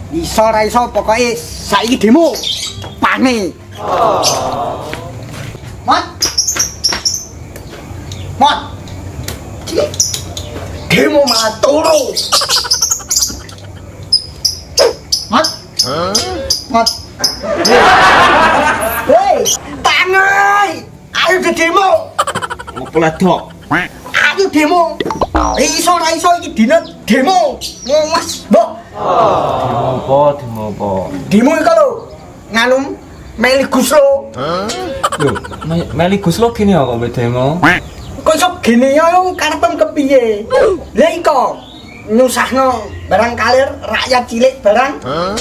Iso ra iso pokoke saiki demo. Pane. Mat. Mat. Demo malah turu. Mat. Mat. Hei, tangai. Ayo ke demo. Ngopo lah, Dok? Ayo demo. Iso ra iso iki dina demo. Mas, Mbok. Demo apa? Demo iki lho. Nganu Meli Guslo. Lho, Meli Guslo gini ya kok demo? Kok iso gene ya karepem kepiye? Lah iko nyusahno barang kalir rakyat cilik barang.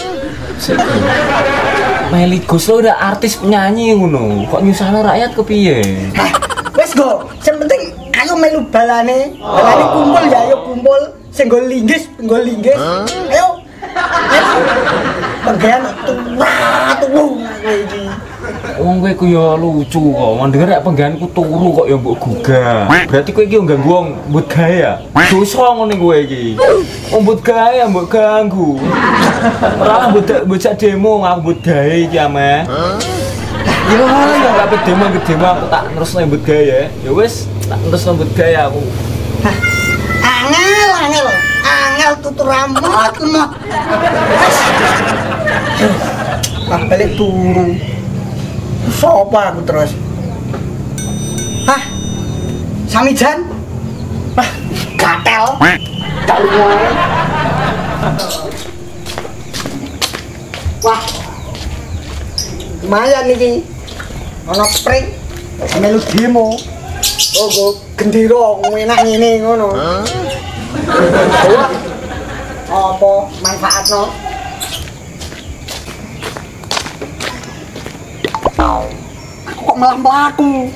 Meli Guslo udah artis penyanyi ngono. Kok nyusahno rakyat kepiye? Hah, wis go. Sing penting ayo melu balane. Balane kumpul ya ayo kumpul. Sing nggo linggis. Ayo. Bagian turu iki. Wong kowe ku ya lucu kok. Mendenger rek penggaweanku turu kok ya mbok gugah. Berarti kowe iki yo ganggu wong mbut gawe ya. Dosa ngene kowe iki. Wong mbut gawe ya mbok ganggu. Ora mbok demo ngaku mbut gawe iki ameh. Yo ya gak demo aku tak terusno mbut gawe ya. Ya wis tak terusno mbut gawe aku. Angel tutur ramot lemot. Balik turu. Sopo aku terus? Hah? Samijan? Wah, gatel. Dalu wae. Wah. Lumayan iki. Ana spring. Melu demo. Oh, go gendera enak ngene ngono. Apa manfaatno? Aku kok malah mlaku.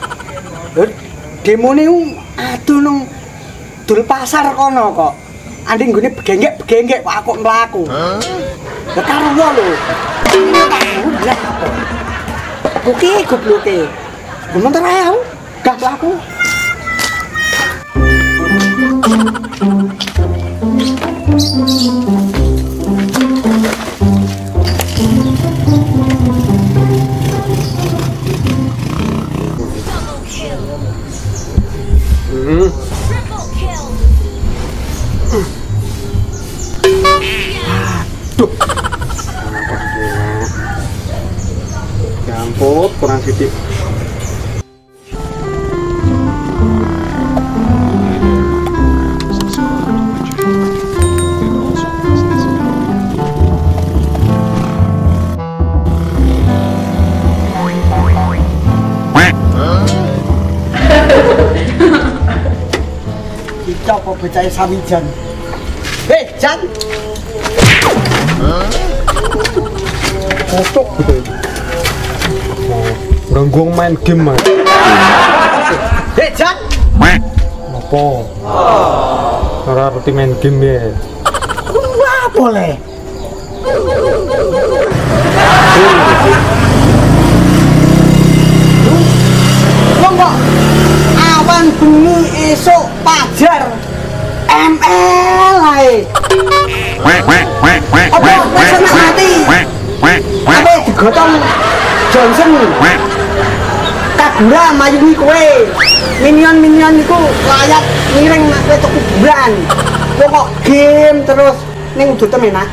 Demo niku aduh nang dul pasar kono kok. Anding nggone begenggek kok aku mlaku. Lah karo lho. Oke, gobloke. Gemontor ae aku. Gak mlaku. Campur kurang sedikit. Apa bocah Samijan? Hei, Jan. Kosok gitu. Ranggong main game mas. Hei, Jan. Apa? Ora arti main game ya. Wah, boleh. Kok awan bengi esok pajar ML ae. Apa wis mati? Apa digotong Johnson? Kabura mayungi kowe. Minion iku layak ngiring nek kowe tok kuburan. Kok game terus ning udut temenan.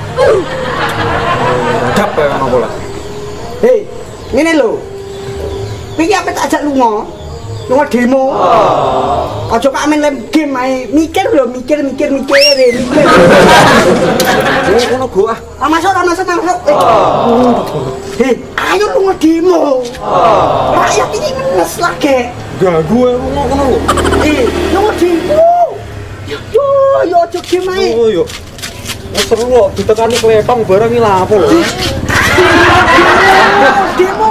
Dap ya ngono bola. Hei, ngene lho. Iki apa tak ajak lunga demo. Aja kok main game ae. Mikir lho, mikir. Ngono go ah. Masuk. Hei, ayo lunga demo. Rakyat ini menes lagi. Ganggu ngono lho. Lunga demo. Yo aja game ae. Oh yo. Wes seru kok ditekani klepang barang iki lha apa lho. Demo.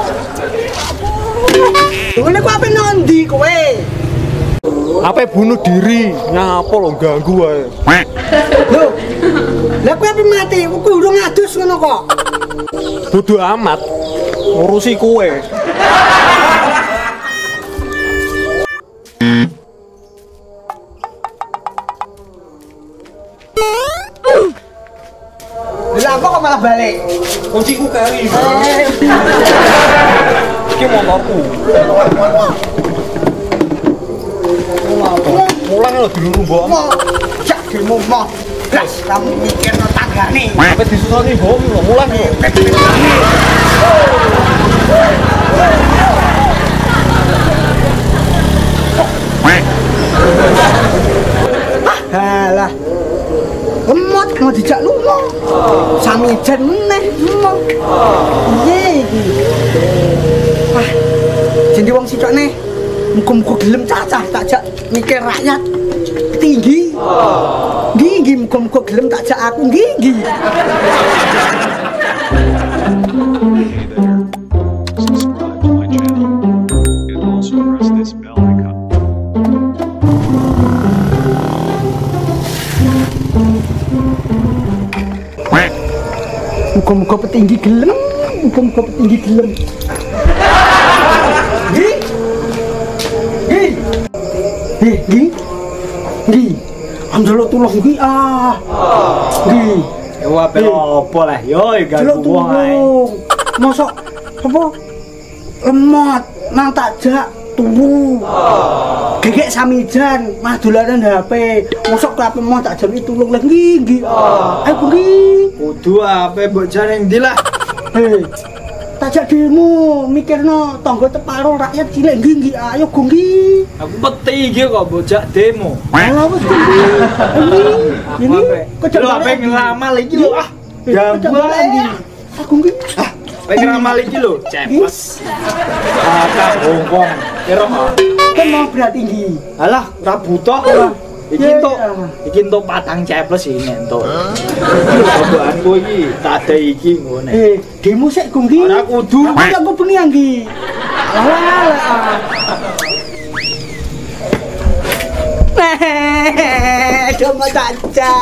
Ngene ku ape nondi kowe? Ape bunuh diri, nyapa lo ganggu wae. Lho. Lah kowe ape mati? Kudu ngadus ngono kok. Bodo amat. Ngurusi kowe. Lah kok malah balik? Kunciku kari. Iki motorku. Mulang lho dulu mbok. Jak demo mah. Blas kamu mikir no tanggane. Apa disusoni mbok lho mulang lho. Halah. Emot mau dijak lunga. Sami jan meneh lunga. Piye iki? Ah. Jadi wong sitokne muga-muga gelem cacah takjak mikir rakyat tinggi. Gigi muga-muga gelem takjak aku gigi. Subscribe to my channel and also press this bell icon. Muga-muga petinggi gelem, muga-muga petinggi gelem. Gi. Gi. Gi. Gi. Anjalo tulung gi ah. Gi. Yo ape opo lah. Yo Jeluk ganggu wae. tulung. Mosok apa? Lemot nang takjak turu. Gegek samijan, mah dolanan HP. Mosok klape mau tak jam tulung lagi nggih. Ayo nggih. Kudu ape mbok jane ndi lah. Hei. Takjak demo mikirno tangga teparo rakyat cilik nggih nggih. Ayo nggih. Aku peti iki kok bojak demo. Alah wis nggih. Ini Lho ape ngeramal iki lho ah. Ganggu lagi. Aku nggih. Ape ngeramal iki lho, ceples. Ah, tak bongkong. Kira Kan mau berat tinggi. alah ora butuh. Iki Ya, entuk. ya. Iki entuk patang ceples iki entuk. Boboanku iki tak ada iki ngene. Demo sik gunggi. Ora kudu. Aku aku bengi anggi. Alah. Cuma caca.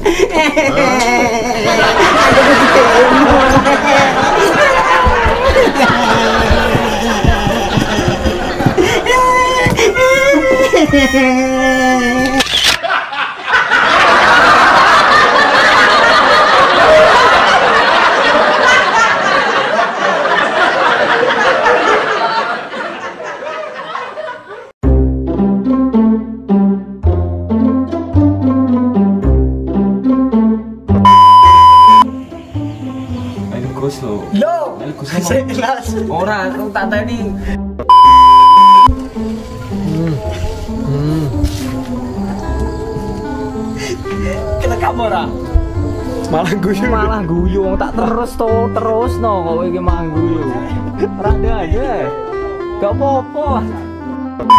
Ini Gus lho. Yo, Ini Gus saya kelas. Ora, aku tak teni. Kita kamera. Malah guyu. Malah guyu wong tak terus no kok iki malah guyu. Ora ada aja. Gak apa-apa.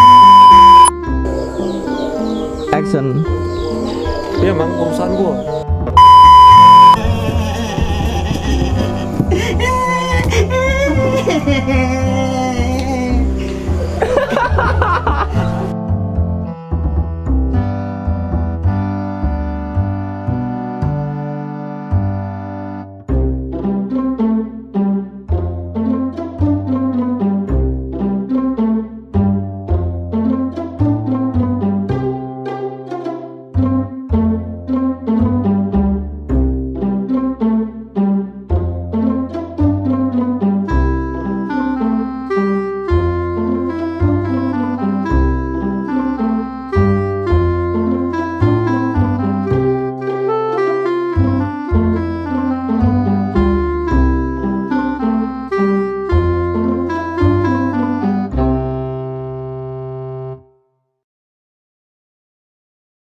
Action. Iya mang urusan gua.